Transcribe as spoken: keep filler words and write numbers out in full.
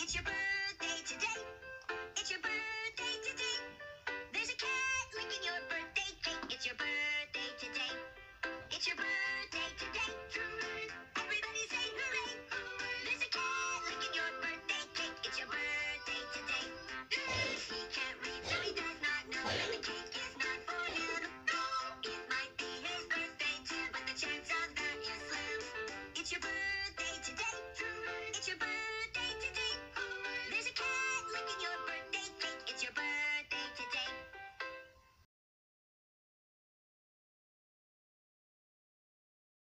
It's your birthday today. It's your birthday today. There's a cat licking your birthday cake. It's your birthday today.